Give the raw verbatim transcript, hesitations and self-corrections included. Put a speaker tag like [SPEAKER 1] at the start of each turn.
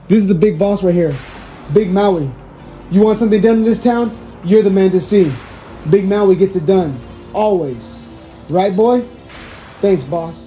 [SPEAKER 1] This is the big boss right here. Big Maui. You want something done in this town? You're the man to see. Big Maui gets it done. Always. Right, boy? Thanks, boss.